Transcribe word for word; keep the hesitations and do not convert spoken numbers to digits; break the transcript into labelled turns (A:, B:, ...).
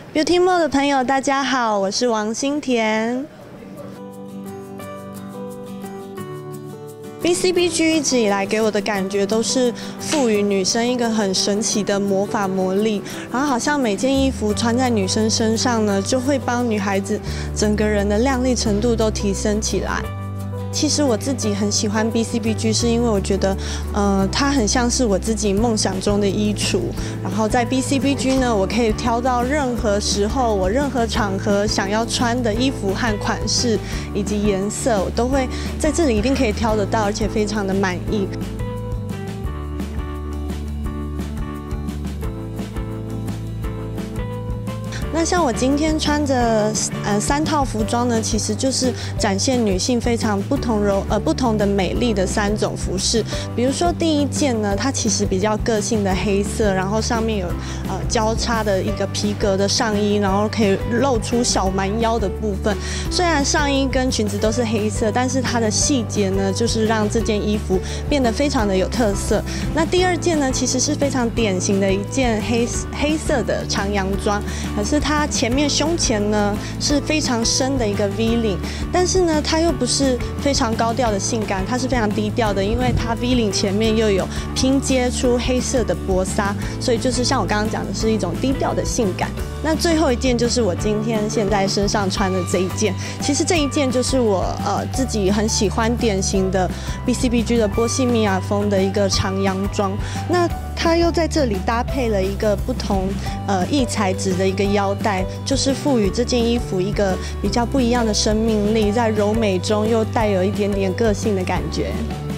A: Beauty Mall 的朋友，大家好，我是王心田。B C B G 一直以来给我的感觉都是赋予女生一个很神奇的魔法魔力，然后好像每件衣服穿在女生身上呢，就会帮女孩子整个人的靓丽程度都提升起来。其实我自己很喜欢 B C B G， 是因为我觉得，呃，它很像是我自己梦想中的衣橱。然后在 B C B G 呢，我可以挑到任何时候、我任何场合想要穿的衣服和款式以及颜色，我都会在这里一定可以挑得到，而且非常的满意。那像我今天穿着呃三套服装呢，其实就是展现女性非常不同柔呃不同的美丽的三种服饰。比如说第一件呢，它其实比较个性的黑色，然后上面有呃交叉的一个皮革的上衣，然后可以露出小蛮腰的部分。虽然上衣跟裙子都是黑色，但是它的细节呢，就是让这件衣服变得非常的有特色。那第二件呢，其实是非常典型的一件黑黑色的长洋装，可是它。它前面胸前呢是非常深的一个 V 领，但是呢它又不是非常高调的性感，它是非常低调的，因为它 V 领前面又有拼接出黑色的薄纱，所以就是像我刚刚讲的是一种低调的性感。那最后一件就是我今天现在身上穿的这一件，其实这一件就是我呃自己很喜欢典型的 B C B G 的波西米亚风的一个长洋装。那它又在这里搭配了一个不同呃异材质的一个腰带，就是赋予这件衣服一个比较不一样的生命力，在柔美中又带有一点点个性的感觉。